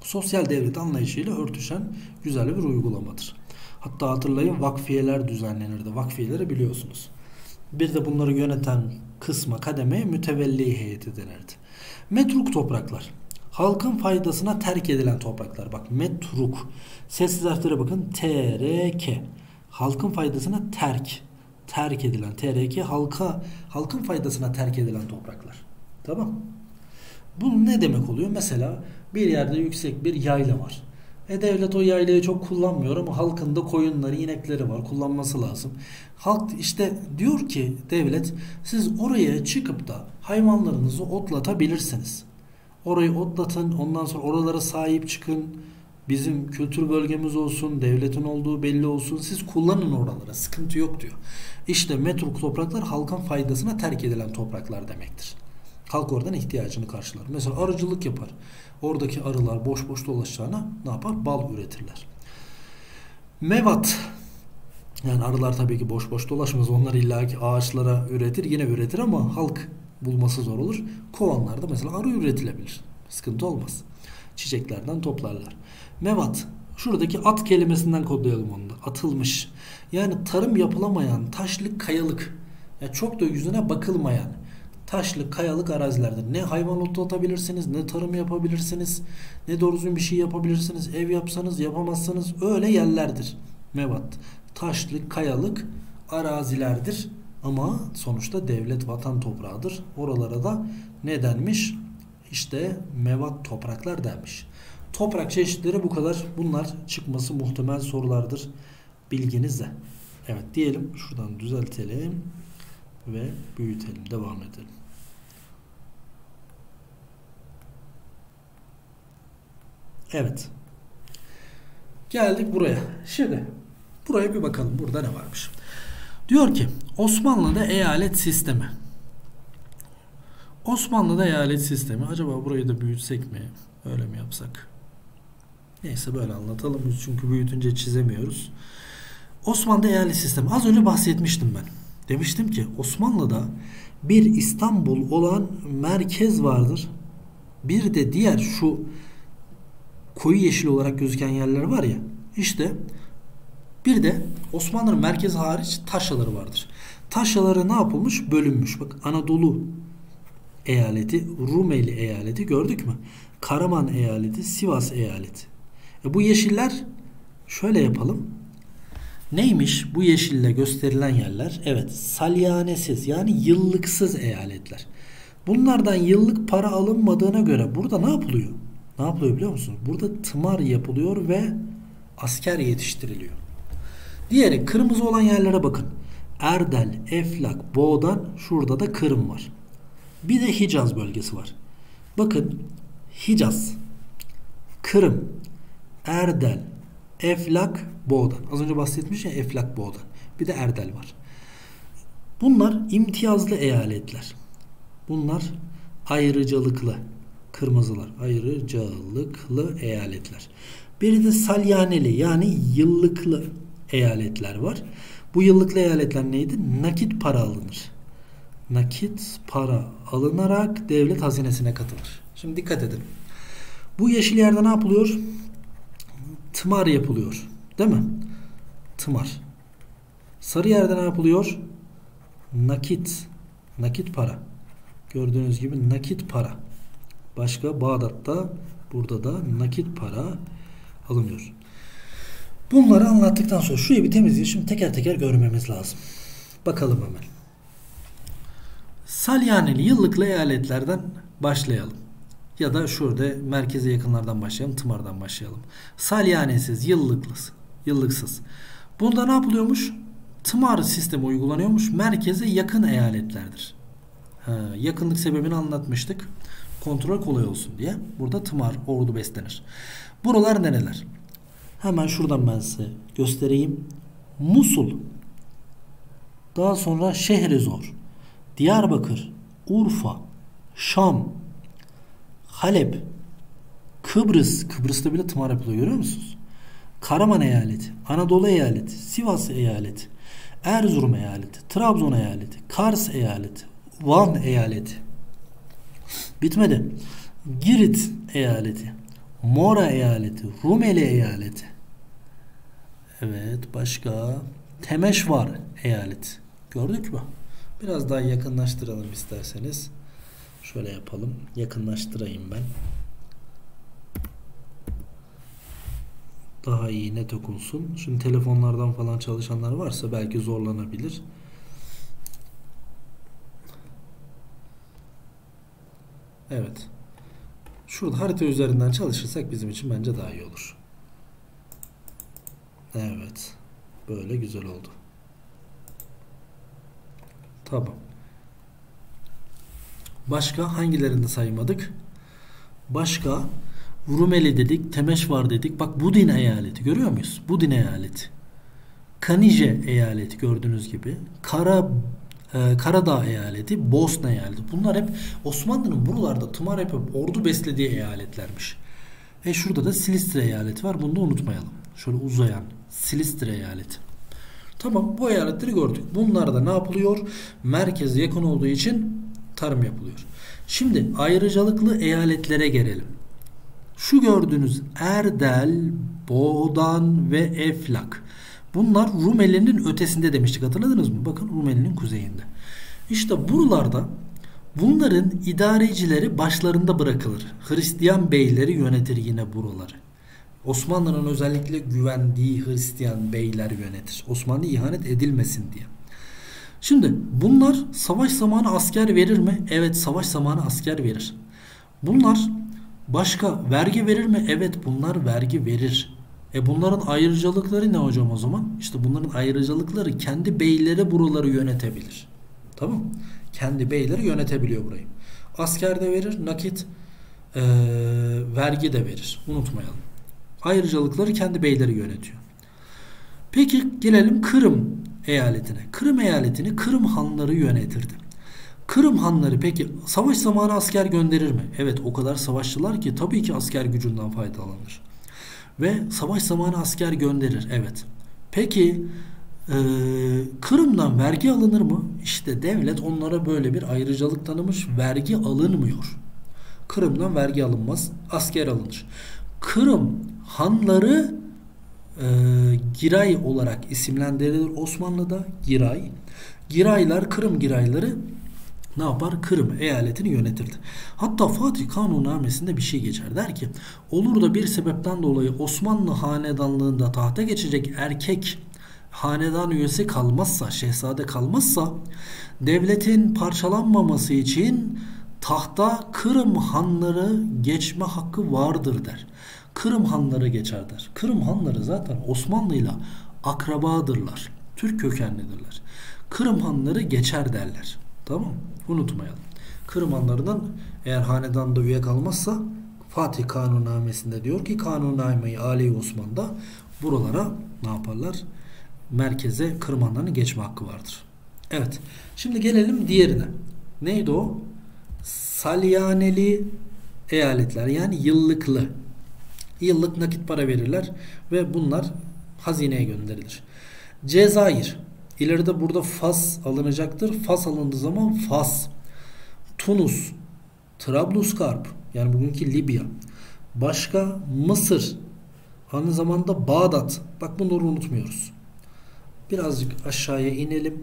Sosyal devlet anlayışıyla örtüşen güzel bir uygulamadır. Hatta hatırlayın, vakfiyeler düzenlenirdi. Vakfiyeleri biliyorsunuz. Bir de bunları yöneten kısma, kademeye mütevelli heyeti denirdi. Metruk topraklar. Halkın faydasına terk edilen topraklar. Bak, metruk. Sessiz harflere bakın. T R K. Halkın faydasına terk. Terk edilen. T R K. Halka, halkın faydasına terk edilen topraklar. Tamam. Bu ne demek oluyor? Mesela bir yerde yüksek bir yayla var. E devlet o yaylayı çok kullanmıyor ama halkın da koyunları, inekleri var. Kullanması lazım. Halk işte diyor ki devlet, siz oraya çıkıp da hayvanlarınızı otlatabilirsiniz. Orayı otlatın, ondan sonra oralara sahip çıkın. Bizim kültür bölgemiz olsun, devletin olduğu belli olsun. Siz kullanın oralara, sıkıntı yok diyor. İşte metruk topraklar halkın faydasına terk edilen topraklar demektir. Halk oradan ihtiyacını karşılar. Mesela arıcılık yapar. Oradaki arılar boş boş dolaşacağına ne yapar? Bal üretirler. Mevat. Yani arılar tabii ki boş boş dolaşmaz. Onlar illaki ağaçlara üretir. Yine üretir ama halk bulması zor olur. Kovanlarda mesela arı üretilebilir. Sıkıntı olmaz. Çiçeklerden toplarlar. Mevat. Şuradaki at kelimesinden kodlayalım onu da. Atılmış. Yani tarım yapılamayan, taşlık, kayalık. Yani çok da yüzüne bakılmayan taşlık, kayalık arazilerdir. Ne hayvan otlatabilirsiniz, ne tarım yapabilirsiniz, ne doğru düzgün bir şey yapabilirsiniz. Ev yapsanız, yapamazsanız öyle yerlerdir. Mevat. Taşlık, kayalık arazilerdir. Ama sonuçta devlet, vatan toprağıdır. Oralara da ne denmiş? İşte mevat topraklar denmiş. Toprak çeşitleri bu kadar. Bunlar çıkması muhtemel sorulardır. Bilginizde. Evet diyelim. Şuradan düzeltelim ve büyütelim. Devam edelim. Evet. Geldik buraya. Şimdi buraya bir bakalım. Burada ne varmış? Diyor ki Osmanlı'da eyalet sistemi. Osmanlı'da eyalet sistemi. Acaba burayı da büyütsek mi? Öyle mi yapsak? Neyse böyle anlatalım. Çünkü büyütünce çizemiyoruz. Osmanlı'da eyalet sistemi. Az önce bahsetmiştim ben. Demiştim ki Osmanlı'da bir İstanbul olan merkez vardır. Bir de diğer şu koyu yeşil olarak gözüken yerler var ya. İşte bir de Osmanlı'nın merkezi hariç taşraları vardır. Taşraları ne yapılmış? Bölünmüş. Bak Anadolu eyaleti, Rumeli eyaleti gördük mü? Karaman eyaleti, Sivas eyaleti. E bu yeşiller şöyle yapalım. Neymiş bu yeşille gösterilen yerler? Evet, salyanesiz yani yıllıksız eyaletler. Bunlardan yıllık para alınmadığına göre burada ne yapılıyor? Ne yapılıyor biliyor musunuz? Burada tımar yapılıyor ve asker yetiştiriliyor. Diğeri kırmızı olan yerlere bakın. Erdel, Eflak, Boğdan, şurada da Kırım var. Bir de Hicaz bölgesi var. Bakın Hicaz, Kırım, Erdel, Eflak, Boğdan. Az önce bahsetmiş ya Eflak, Boğdan. Bir de Erdel var. Bunlar imtiyazlı eyaletler. Bunlar ayrıcalıklı. Kırmızılar. Ayrıcalıklı eyaletler. Biri de salyaneli yani yıllıklı eyaletler var. Bu yıllıklı eyaletler neydi? Nakit para alınır. Nakit para alınarak devlet hazinesine katılır. Şimdi dikkat edin. Bu yeşil yerde ne yapılıyor? Tımar yapılıyor. Değil mi? Tımar. Sarı yerde ne yapılıyor? Nakit. Nakit para. Gördüğünüz gibi nakit para. Başka Bağdat'ta burada da nakit para alınıyor. Bunları anlattıktan sonra şurayı bir temizleyelim. Şimdi teker teker görmemiz lazım. Bakalım hemen. Salyaneli yıllıklı eyaletlerden başlayalım. Ya da şurada merkeze yakınlardan başlayalım. Tımardan başlayalım. Salyanesiz, yıllıksız. Yıllıksız. Bunda ne yapılıyormuş? Tımar sistemi uygulanıyormuş. Merkeze yakın eyaletlerdir. Ha, yakınlık sebebini anlatmıştık. Kontrol kolay olsun diye. Burada tımar, ordu beslenir. Buralar nereler? Hemen şuradan ben size göstereyim. Musul. Daha sonra Şehrizor. Diyarbakır. Urfa. Şam. Halep. Kıbrıs. Kıbrıs'ta bile tımar yapılıyor, görüyor musunuz? Karaman eyaleti. Anadolu eyaleti. Sivas eyaleti. Erzurum eyaleti. Trabzon eyaleti. Kars eyaleti. Van eyaleti. Bitmedi. Girit eyaleti. Mora eyaleti, Rumeli eyaleti. Evet, başka Temeşvar eyaleti. Gördük mü? Biraz daha yakınlaştıralım isterseniz. Şöyle yapalım. Yakınlaştırayım ben. Daha iyi net okunsun. Şimdi telefonlardan falan çalışanlar varsa belki zorlanabilir. Evet. Şurada harita üzerinden çalışırsak bizim için bence daha iyi olur. Evet. Böyle güzel oldu. Tamam. Başka hangilerini saymadık? Başka Rumeli dedik, Temeşvar dedik. Bak Budin eyaleti görüyor muyuz? Budin eyaleti. Kanije eyaleti gördüğünüz gibi. Kara e, Karadağ eyaleti, Bosna eyaleti. Bunlar hep Osmanlı'nın buralarda tımar yapıp ordu beslediği eyaletlermiş. E şurada da Silistre eyaleti var. Bunu da unutmayalım. Şöyle uzayan Silistre eyaleti. Tamam, bu eyaletleri gördük. Bunlarda ne yapılıyor? Merkeze yakın olduğu için tarım yapılıyor. Şimdi ayrıcalıklı eyaletlere gelelim. Şu gördüğünüz Erdel, Boğdan ve Eflak. Bunlar Rumeli'nin ötesinde demiştik, hatırladınız mı? Bakın Rumeli'nin kuzeyinde. İşte buralarda bunların idarecileri başlarında bırakılır. Hristiyan beyleri yönetir yine buraları. Osmanlı'nın özellikle güvendiği Hristiyan beyler yönetir. Osmanlı ihanet edilmesin diye. Şimdi bunlar savaş zamanı asker verir mi? Evet, savaş zamanı asker verir. Bunlar başka vergi verir mi? Evet, bunlar vergi verir. E bunların ayrıcalıkları ne hocam o zaman? İşte bunların ayrıcalıkları kendi beyleri buraları yönetebilir. Tamam. Kendi beyleri yönetebiliyor burayı. Asker de verir, nakit e, vergi de verir. Unutmayalım. Ayrıcalıkları kendi beyleri yönetiyor. Peki gelelim Kırım eyaletine. Kırım eyaletini Kırım hanları yönetirdi. Kırım hanları peki savaş zamanı asker gönderir mi? Evet, o kadar savaşçılar ki tabii ki asker gücünden faydalanır. Ve savaş zamanı asker gönderir. Evet. Peki e, Kırım'dan vergi alınır mı? İşte devlet onlara böyle bir ayrıcalık tanımış. Vergi alınmıyor. Kırım'dan vergi alınmaz. Asker alınır. Kırım hanları e, giray olarak isimlendirilir Osmanlı'da. Giray. Giraylar, Kırım girayları ne yapar? Kırım eyaletini yönetirdi. Hatta Fatih Kanunnamesi'nde bir şey geçer. Der ki, olur da bir sebepten dolayı Osmanlı hanedanlığında tahta geçecek erkek hanedan üyesi kalmazsa, şehzade kalmazsa, devletin parçalanmaması için tahta Kırım hanları geçme hakkı vardır der. Kırım hanları geçer der. Kırım hanları zaten Osmanlı'yla akrabadırlar. Türk kökenlidirler. Kırım hanları geçer derler. Tamam, unutmayalım. Kırım hanlarından eğer hanedanda üye kalmazsa Fatih Kanunnamesi'nde diyor ki Kanunname-i Ali Osman'da buralara ne yaparlar? Merkeze Kırım hanlarının geçme hakkı vardır. Evet. Şimdi gelelim diğerine. Neydi o? Salyaneli eyaletler, yani yıllıklı. Yıllık nakit para verirler ve bunlar hazineye gönderilir. Cezayir. İleride burada Fas alınacaktır. Fas alındığı zaman Fas, Tunus, Trablusgarp, yani bugünkü Libya. Başka Mısır. Aynı zamanda Bağdat. Bak bunları unutmuyoruz. Birazcık aşağıya inelim.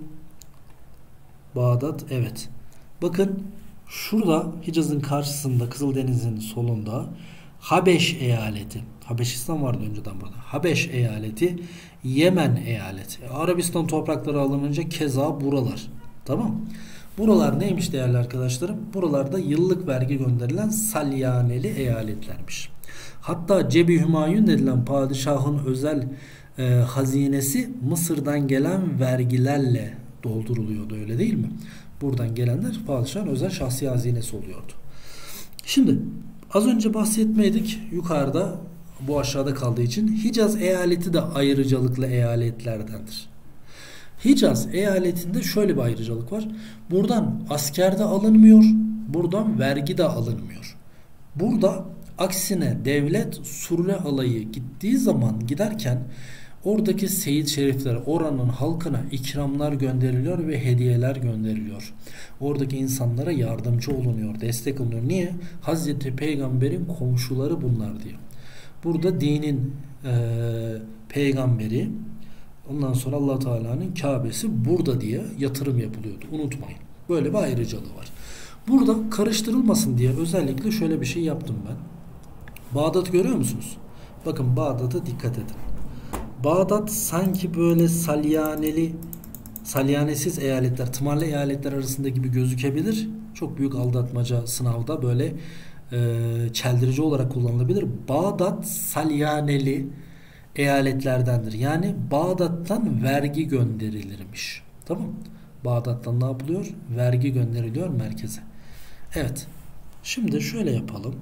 Bağdat, evet. Bakın şurada Hicaz'ın karşısında, Kızıldeniz'in solunda Habeş eyaleti. Habeşistan vardı önceden burada. Habeş eyaleti, Yemen eyaleti. Arabistan toprakları alınınca keza buralar. Tamam. Buralar neymiş değerli arkadaşlarım? Buralarda yıllık vergi gönderilen salyaneli eyaletlermiş. Hatta Cebi Hümayun denilen padişahın özel e, hazinesi Mısır'dan gelen vergilerle dolduruluyordu, öyle değil mi? Buradan gelenler padişahın özel şahsi hazinesi oluyordu. Şimdi az önce bahsetmeydik, yukarıda bu aşağıda kaldığı için Hicaz eyaleti de ayrıcalıklı eyaletlerdendir. Hicaz eyaletinde şöyle bir ayrıcalık var. Buradan asker de alınmıyor, buradan vergi de alınmıyor. Burada aksine devlet surre alayı gittiği zaman giderken oradaki seyit şerifler, oranın halkına ikramlar gönderiliyor ve hediyeler gönderiliyor. Oradaki insanlara yardımcı olunuyor, destek olunuyor. Niye? Hazreti Peygamber'in komşuları bunlar diyor. Burada dinin e, peygamberi, ondan sonra Allah Teala'nın Kabe'si burada diye yatırım yapılıyordu. Unutmayın. Böyle bir ayrıcalığı var. Burada karıştırılmasın diye özellikle şöyle bir şey yaptım ben. Bağdat görüyor musunuz? Bakın Bağdat'a dikkat edin. Bağdat sanki böyle salyaneli, salyanesiz eyaletler, tımarlı eyaletler arasında gibi gözükebilir. Çok büyük aldatmaca sınavda böyle e, çeldirici olarak kullanılabilir. Bağdat salyaneli eyaletlerdendir. Yani Bağdat'tan vergi gönderilirmiş. Tamam mı? Bağdat'tan ne yapılıyor? Vergi gönderiliyor merkeze. Evet. Şimdi şöyle yapalım.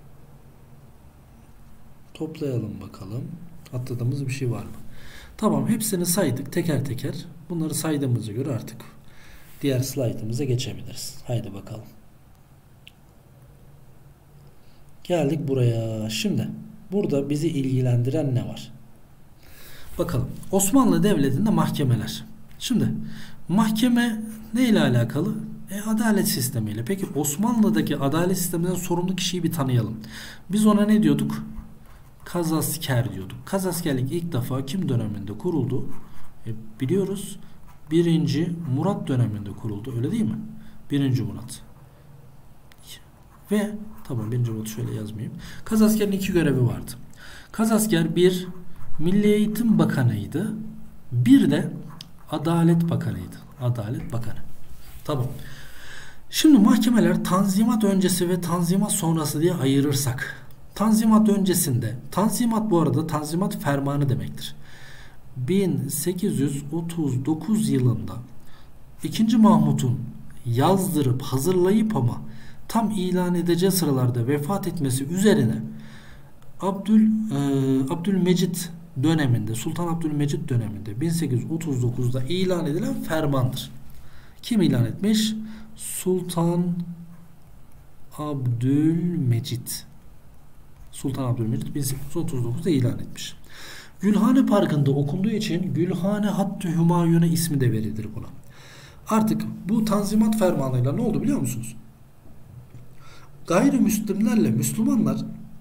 Toplayalım bakalım. Atladığımız bir şey var mı? Tamam, hepsini saydık teker teker. Bunları saydığımıza göre artık diğer slaytımıza geçebiliriz. Haydi bakalım. Geldik buraya. Şimdi burada bizi ilgilendiren ne var? Bakalım. Osmanlı Devleti'nde mahkemeler. Şimdi mahkeme ne ile alakalı? E, adalet sistemiyle. Peki Osmanlı'daki adalet sisteminden sorumlu kişiyi bir tanıyalım. Biz ona ne diyorduk? Kazasker diyorduk. Kazaskerlik ilk defa kim döneminde kuruldu? E, biliyoruz. Birinci Murat döneminde kuruldu. Öyle değil mi? Birinci Murat. Ve tamam, birinci Murat şöyle yazmayayım. Kazaskerin iki görevi vardı. Kazasker bir Milli Eğitim Bakanıydı. Bir de Adalet Bakanıydı. Adalet Bakanı. Tamam. Şimdi mahkemeler Tanzimat öncesi ve Tanzimat sonrası diye ayırırsak, Tanzimat öncesinde, Tanzimat bu arada Tanzimat fermanı demektir. bin sekiz yüz otuz dokuz yılında ikinci. Mahmut'un yazdırıp hazırlayıp ama tam ilan edeceği sıralarda vefat etmesi üzerine Abdül e, Abdülmecit döneminde, Sultan Abdülmecit döneminde bin sekiz yüz otuz dokuzda ilan edilen fermandır. Kim ilan etmiş? Sultan Abdülmecit. Sultan Abdülmecit bin sekiz yüz otuz dokuzda ilan etmiş. Gülhane Parkı'nda okunduğu için Gülhane Hattı Hümayun'a ismi de verilir buna. Artık bu Tanzimat fermanıyla ne oldu biliyor musunuz? Gayrimüslimlerle Müslümanlar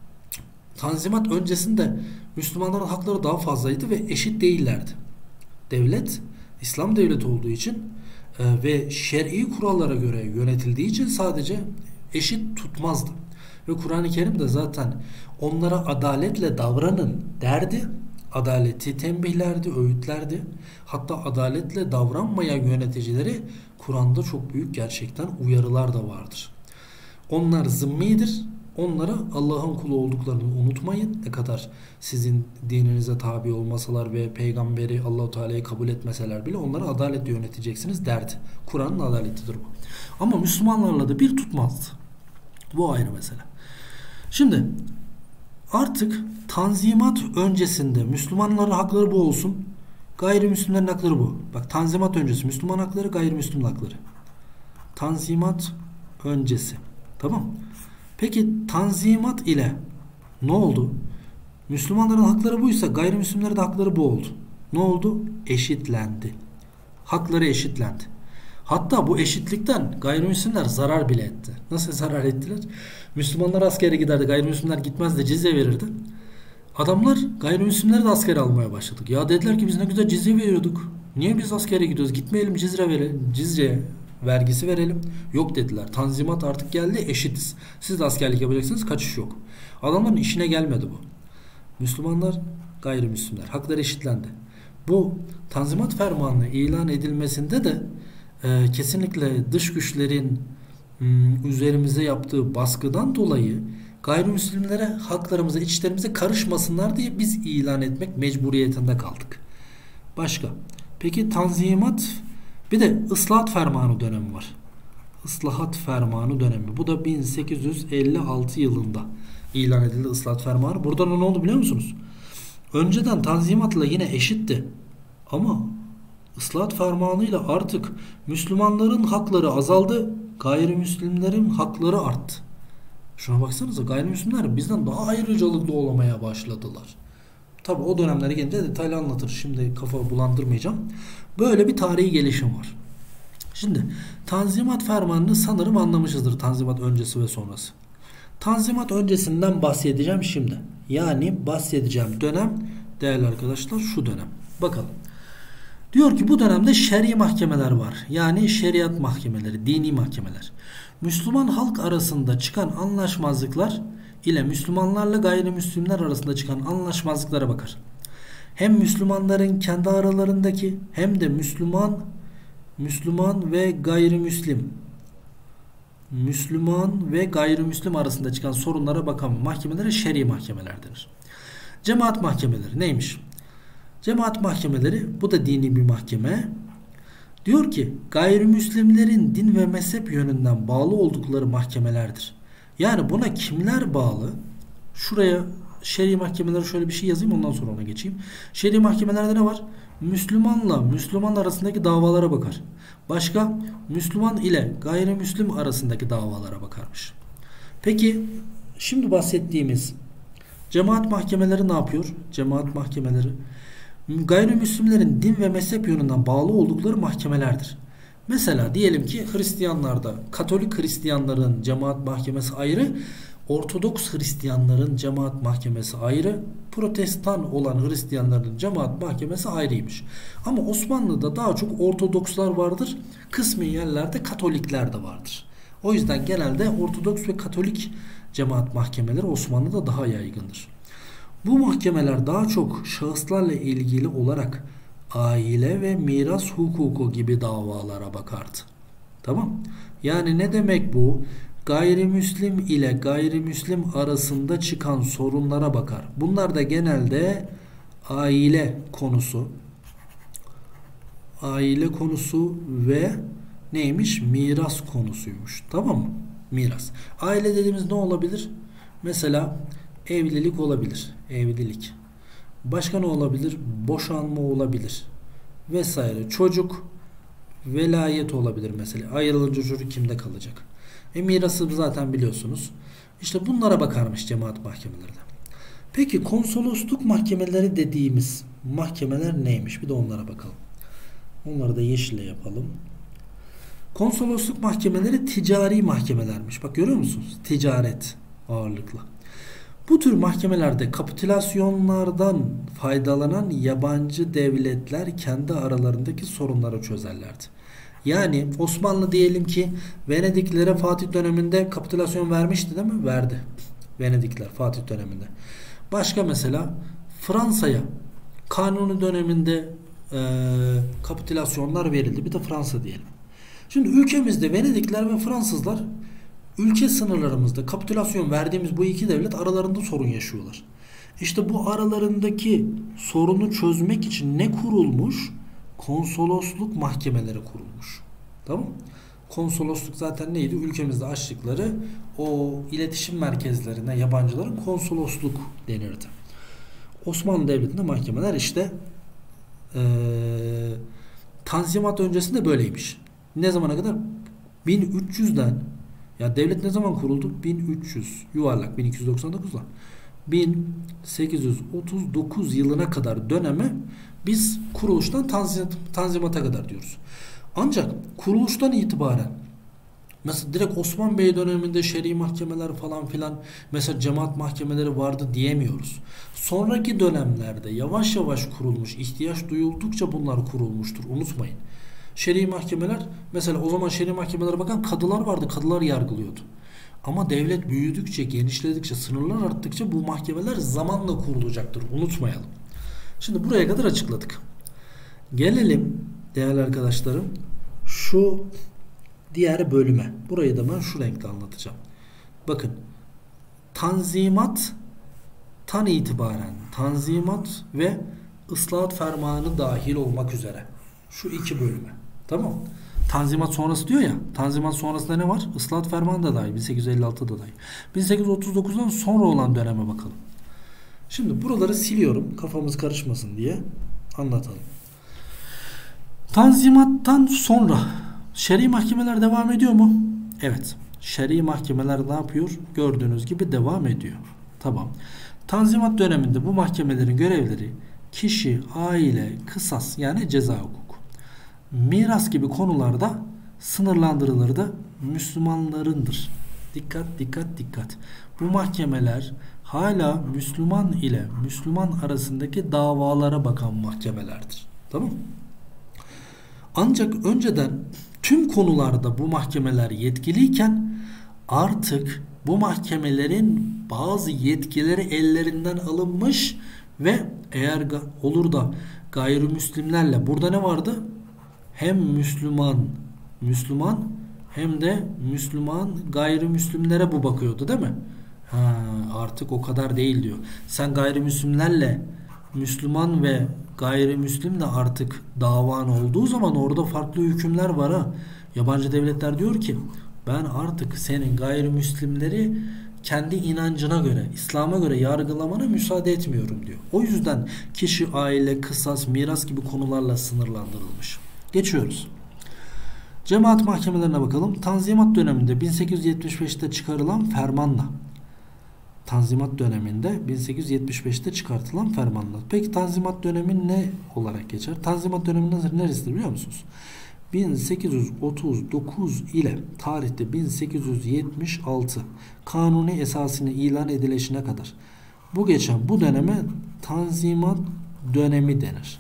Tanzimat öncesinde Müslümanların hakları daha fazlaydı ve eşit değillerdi. Devlet İslam devleti olduğu için e, ve şer'i kurallara göre yönetildiği için sadece eşit tutmazdı. Ve Kur'an-ı Kerim de zaten onlara adaletle davranın derdi. Adaleti tembihlerdi, öğütlerdi. Hatta adaletle davranmayan yöneticileri Kur'an'da çok büyük gerçekten uyarılar da vardır. Onlar zımmidir. Onlara Allah'ın kulu olduklarını unutmayın. Ne kadar sizin dininize tabi olmasalar ve peygamberi Allah-u Teala'yı kabul etmeseler bile onları adaletle yöneteceksiniz derdi. Kur'an'ın adaletidir bu. Ama Müslümanlarla da bir tutmazdı. Bu ayrı mesele. Şimdi artık Tanzimat öncesinde Müslümanların hakları bu olsun. Gayrimüslimlerin hakları bu. Bak, Tanzimat öncesi Müslüman hakları, gayrimüslim hakları. Tanzimat öncesi. Tamam. Peki Tanzimat ile ne oldu? Müslümanların hakları buysa gayrimüslimlerin de hakları bu oldu. Ne oldu? Eşitlendi. Hakları eşitlendi. Hatta bu eşitlikten gayrimüslimler zarar bile etti. Nasıl zarar ettiler? Müslümanlar askere giderdi, gayrimüslimler gitmez de cizye verirdi. Adamlar gayrimüslimleri de askere almaya başladık. Ya dediler ki biz ne güzel cizye veriyorduk. Niye biz askere gidiyoruz? Gitmeyelim, cizre verelim. Cizye vergisi verelim. Yok dediler. Tanzimat artık geldi, eşitiz. Siz de askerlik yapacaksınız, kaçış yok. Adamların işine gelmedi bu. Müslümanlar, gayrimüslimler hakları eşitlendi. Bu Tanzimat fermanı ilan edilmesinde de e, kesinlikle dış güçlerin m, üzerimize yaptığı baskıdan dolayı gayrimüslimlere haklarımıza, içlerimize karışmasınlar diye biz ilan etmek mecburiyetinde kaldık. Başka. Peki Tanzimat, bir de ıslahat fermanı dönemi var. Islahat fermanı dönemi. Bu da bin sekiz yüz elli altı yılında ilan edildi ıslahat fermanı. Burada ne oldu biliyor musunuz? Önceden Tanzimat'la yine eşitti. Ama ıslahat fermanıyla artık Müslümanların hakları azaldı. Gayrimüslimlerin hakları arttı. Şuna baksanıza, gayrimüslimler bizden daha ayrıcalıklı olamaya başladılar. Tabi o dönemlere gelince detaylı anlatır. Şimdi kafa bulandırmayacağım. Böyle bir tarihi gelişim var. Şimdi Tanzimat fermanını sanırım anlamışızdır. Tanzimat öncesi ve sonrası. Tanzimat öncesinden bahsedeceğim şimdi. Yani bahsedeceğim dönem değerli arkadaşlar şu dönem. Bakalım. Diyor ki bu dönemde şer'i mahkemeler var. Yani şeriat mahkemeleri, dini mahkemeler. Müslüman halk arasında çıkan anlaşmazlıklar ile Müslümanlarla gayrimüslimler arasında çıkan anlaşmazlıklara bakar. Hem Müslümanların kendi aralarındaki hem de Müslüman Müslüman ve gayrimüslim Müslüman ve gayrimüslim arasında çıkan sorunlara bakan mahkemelere şer'i mahkemeler denir. Cemaat mahkemeleri neymiş? Cemaat mahkemeleri, bu da dini bir mahkeme. Diyor ki gayrimüslimlerin din ve mezhep yönünden bağlı oldukları mahkemelerdir. Yani buna kimler bağlı? Şuraya şer'i mahkemeleri şöyle bir şey yazayım, ondan sonra ona geçeyim. Şer'i mahkemelerde ne var? Müslümanla Müslüman arasındaki davalara bakar. Başka Müslüman ile gayrimüslim arasındaki davalara bakarmış. Peki şimdi bahsettiğimiz cemaat mahkemeleri ne yapıyor? Cemaat mahkemeleri gayrimüslimlerin din ve mezhep yönünden bağlı oldukları mahkemelerdir. Mesela diyelim ki Hristiyanlarda Katolik Hristiyanların cemaat mahkemesi ayrı, Ortodoks Hristiyanların cemaat mahkemesi ayrı, Protestan olan Hristiyanların cemaat mahkemesi ayrıymış. Ama Osmanlı'da daha çok Ortodokslar vardır, kısmi yerlerde Katolikler de vardır. O yüzden genelde Ortodoks ve Katolik cemaat mahkemeleri Osmanlı'da daha yaygındır. Bu mahkemeler daha çok şahıslarla ilgili olarak aile ve miras hukuku gibi davalara bakardı. Tamam? Yani ne demek bu? Gayrimüslim ile gayrimüslim arasında çıkan sorunlara bakar. Bunlar da genelde aile konusu, aile konusu ve neymiş? Miras konusuymuş. Tamam mı? Miras. Aile dediğimiz ne olabilir? Mesela evlilik olabilir. Evlilik. Başka ne olabilir? Boşanma olabilir. Vesaire. Çocuk, velayet olabilir mesela. Ayrılınca çocuk kimde kalacak? E mirası zaten biliyorsunuz. İşte bunlara bakarmış cemaat mahkemeleri de. Peki konsolosluk mahkemeleri dediğimiz mahkemeler neymiş? Bir de onlara bakalım. Onları da yeşille yapalım. Konsolosluk mahkemeleri ticari mahkemelermiş. Bak görüyor musunuz? Ticaret ağırlıklı. Bu tür mahkemelerde kapitülasyonlardan faydalanan yabancı devletler kendi aralarındaki sorunları çözerlerdi. Yani Osmanlı diyelim ki Venediklilere Fatih döneminde kapitülasyon vermişti değil mi? Verdi. Venedikliler Fatih döneminde. Başka mesela Fransa'ya Kanuni döneminde e, kapitülasyonlar verildi. Bir de Fransa diyelim. Şimdi ülkemizde Venedikliler ve Fransızlar ülke sınırlarımızda kapitülasyon verdiğimiz bu iki devlet aralarında sorun yaşıyorlar. İşte bu aralarındaki sorunu çözmek için ne kurulmuş? Konsolosluk mahkemeleri kurulmuş. Tamam? Konsolosluk zaten neydi? Ülkemizde açtıkları o iletişim merkezlerine yabancıların konsolosluk denirdi. Osmanlı Devleti'nde mahkemeler işte ee, Tanzimat öncesinde böyleymiş. Ne zamana kadar? bin üç yüzden, ya devlet ne zaman kuruldu? bin üç yüz yuvarlak bin iki yüz doksan dokuzla bin sekiz yüz otuz dokuz yılına kadar döneme biz kuruluştan tanzimat, tanzimata kadar diyoruz. Ancak kuruluştan itibaren mesela direkt Osman Bey döneminde şer'i mahkemeler falan filan, mesela cemaat mahkemeleri vardı diyemiyoruz. Sonraki dönemlerde yavaş yavaş kurulmuş, ihtiyaç duyuldukça bunlar kurulmuştur. Unutmayın. Şer'i mahkemeler, mesela o zaman şer'i mahkemelere bakan kadılar vardı. Kadılar yargılıyordu. Ama devlet büyüdükçe, genişledikçe, sınırlar arttıkça bu mahkemeler zamanla kurulacaktır. Unutmayalım. Şimdi buraya kadar açıkladık. Gelelim değerli arkadaşlarım şu diğer bölüme. Burayı da ben şu renkle anlatacağım. Bakın. Tanzimat tan itibaren Tanzimat ve ıslahat fermanı dahil olmak üzere. Şu iki bölüme. Tamam. Tanzimat sonrası diyor ya. Tanzimat sonrasında ne var? Islahat fermanı da dahil. bin sekiz yüz elli altı da dahil. bin sekiz yüz otuz dokuzdan sonra olan döneme bakalım. Şimdi buraları siliyorum. Kafamız karışmasın diye anlatalım. Tanzimattan sonra şer'i mahkemeler devam ediyor mu? Evet. Şer'i mahkemeler ne yapıyor? Gördüğünüz gibi devam ediyor. Tamam. Tanzimat döneminde bu mahkemelerin görevleri kişi, aile, kısas yani ceza hukuku, miras gibi konularda sınırlandırıları da Müslümanlarındır Dikkat, dikkat, dikkat. Bu mahkemeler hala Müslüman ile Müslüman arasındaki davalara bakan mahkemelerdir. Tamam mı? Ancak önceden tüm konularda bu mahkemeler yetkiliyken artık bu mahkemelerin bazı yetkileri ellerinden alınmış ve eğer olur da gayrimüslimlerle, burada ne vardı? Hem Müslüman Müslüman hem de Müslüman gayrimüslimlere bu bakıyordu değil mi? Ha, artık o kadar değil diyor. Sen gayrimüslimlerle Müslüman ve gayrimüslim de artık davan olduğu zaman orada farklı hükümler var ha. Yabancı devletler diyor ki ben artık senin gayrimüslimleri kendi inancına göre, İslam'a göre yargılamana müsaade etmiyorum diyor. O yüzden kişi, aile, kısas, miras gibi konularla sınırlandırılmış. Geçiyoruz. Cemaat mahkemelerine bakalım. Tanzimat döneminde bin sekiz yüz yetmiş beşte çıkarılan fermanla. Tanzimat döneminde bin sekiz yüz yetmiş beşte çıkartılan fermanla. Peki Tanzimat dönemi ne olarak geçer? Tanzimat dönemi neresidir biliyor musunuz? bin sekiz yüz otuz dokuz ile tarihte bin sekiz yüz yetmiş altı kanuni esasını ilan edilişine kadar bu geçen bu döneme Tanzimat dönemi denir.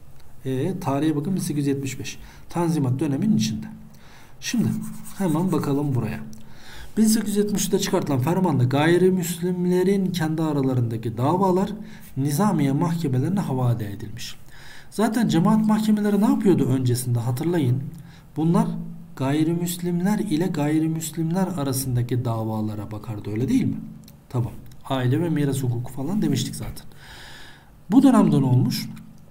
E, tarihe bakın bin sekiz yüz yetmiş beş. Tanzimat döneminin içinde. Şimdi hemen bakalım buraya. bin sekiz yüz yetmiş üçte çıkartılan fermanda gayrimüslimlerin kendi aralarındaki davalar nizamiye mahkemelerine havale edilmiş. Zaten cemaat mahkemeleri ne yapıyordu öncesinde hatırlayın. Bunlar gayrimüslimler ile gayrimüslimler arasındaki davalara bakardı, öyle değil mi? Tamam. Aile ve miras hukuku falan demiştik zaten. Bu dönemde ne olmuş?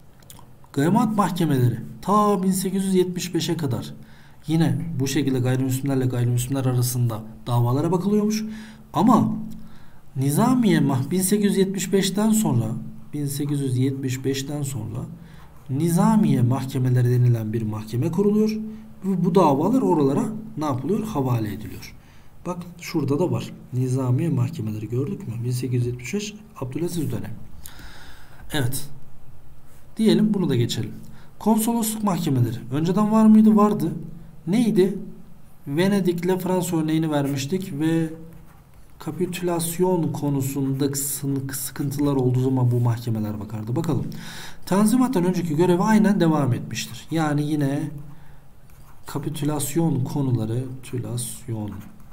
Cemaat mahkemeleri ta bin sekiz yüz yetmiş beşe kadar yine bu şekilde gayrimüslimlerle gayrimüslimler arasında davalara bakılıyormuş. Ama nizamiye bin sekiz yüz yetmiş beşten sonra bin sekiz yüz yetmiş beşten sonra nizamiye mahkemeleri denilen bir mahkeme kuruluyor. Bu, bu davalar oralara ne yapılıyor? Havale ediliyor. Bak şurada da var. Nizamiye mahkemeleri gördük mü? bin sekiz yüz yetmiş beş Abdülaziz dönemi. Evet. Diyelim bunu da geçelim. Konsolosluk mahkemeleri. Önceden var mıydı? Vardı. Neydi? Venedik'le Fransa örneğini vermiştik ve kapitülasyon konusunda sıkıntılar olduğu zaman bu mahkemeler bakardı. Bakalım. Tanzimat'tan önceki görevi aynen devam etmiştir. Yani yine kapitülasyon konuları tülasyon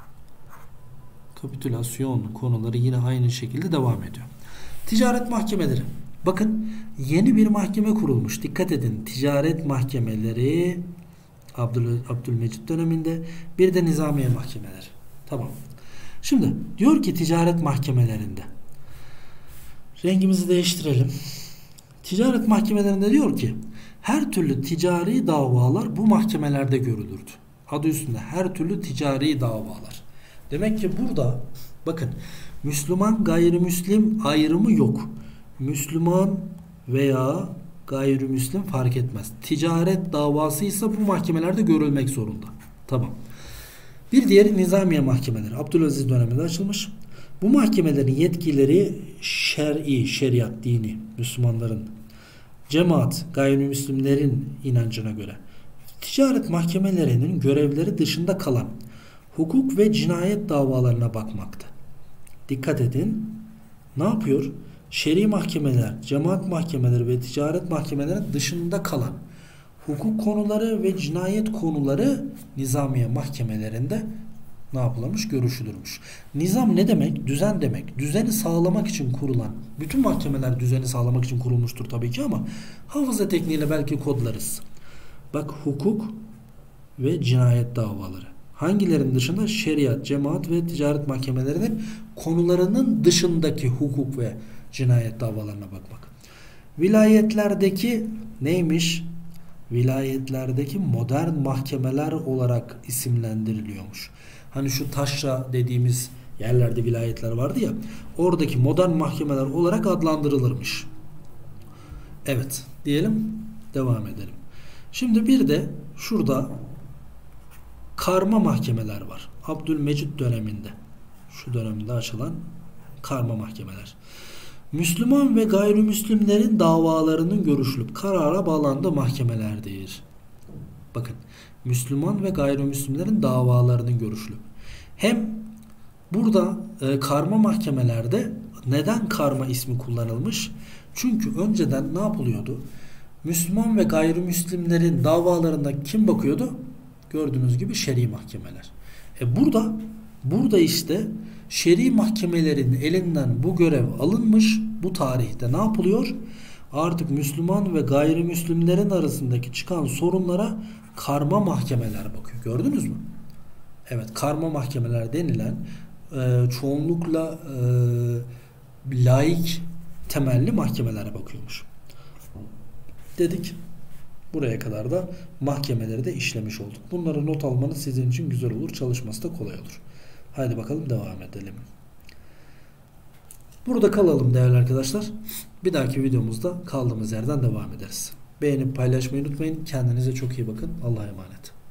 kapitülasyon konuları yine aynı şekilde devam ediyor. Ticaret mahkemeleri. Bakın yeni bir mahkeme kurulmuş. Dikkat edin. Ticaret mahkemeleri Abdül, Abdülmecit döneminde, bir de nizamiye mahkemeleri. Tamam. Şimdi diyor ki ticaret mahkemelerinde, rengimizi değiştirelim. Ticaret mahkemelerinde diyor ki her türlü ticari davalar bu mahkemelerde görülürdü. Adı üstünde her türlü ticari davalar. Demek ki burada bakın Müslüman gayrimüslim ayrımı yok. Müslüman veya gayrimüslim fark etmez. Ticaret davası ise bu mahkemelerde görülmek zorunda. Tamam. Bir diğeri nizamiye mahkemeleri. Abdülaziz döneminde açılmış. Bu mahkemelerin yetkileri şer'i, şeriat, dini, Müslümanların, cemaat, gayrimüslimlerin inancına göre. Ticaret mahkemelerinin görevleri dışında kalan hukuk ve cinayet davalarına bakmakta. Dikkat edin. Ne yapıyor? Şer'i mahkemeler, cemaat mahkemeleri ve ticaret mahkemelerinin dışında kalan hukuk konuları ve cinayet konuları nizamiye mahkemelerinde ne yapılmış? Görüşülürmüş. Nizam ne demek? Düzen demek. Düzeni sağlamak için kurulan, bütün mahkemeler düzeni sağlamak için kurulmuştur tabii ki ama hafıza tekniğiyle belki kodlarız. Bak hukuk ve cinayet davaları. Hangilerin dışında? Şeriat, cemaat ve ticaret mahkemelerinin konularının dışındaki hukuk ve cinayet davalarına bakmak. Vilayetlerdeki neymiş? Vilayetlerdeki modern mahkemeler olarak isimlendiriliyormuş. Hani şu taşra dediğimiz yerlerde vilayetler vardı ya, oradaki modern mahkemeler olarak adlandırılırmış. Evet, diyelim, devam edelim. Şimdi bir de şurada karma mahkemeler var. Abdülmecit döneminde, şu dönemde açılan karma mahkemeler. Müslüman ve gayrimüslimlerin davalarının görüşülüp karara bağlandığı mahkemelerdir. Bakın, Müslüman ve gayrimüslimlerin davalarının görüşülüp hem Burada e, karma mahkemelerde neden karma ismi kullanılmış? Çünkü önceden ne yapılıyordu? Müslüman ve gayrimüslimlerin davalarında kim bakıyordu? Gördüğünüz gibi şer'i mahkemeler. E burada burada işte şer'i mahkemelerin elinden bu görev alınmış. Bu tarihte ne yapılıyor? Artık Müslüman ve gayrimüslimlerin arasındaki çıkan sorunlara karma mahkemeler bakıyor. Gördünüz mü? Evet, karma mahkemeler denilen e, çoğunlukla e, laik temelli mahkemelere bakıyormuş. Dedik. Buraya kadar da mahkemeleri de işlemiş olduk. Bunları not almanız sizin için güzel olur. Çalışması da kolay olur. Haydi bakalım devam edelim. Burada kalalım değerli arkadaşlar. Bir dahaki videomuzda kaldığımız yerden devam ederiz. Beğenip paylaşmayı unutmayın. Kendinize çok iyi bakın. Allah'a emanet.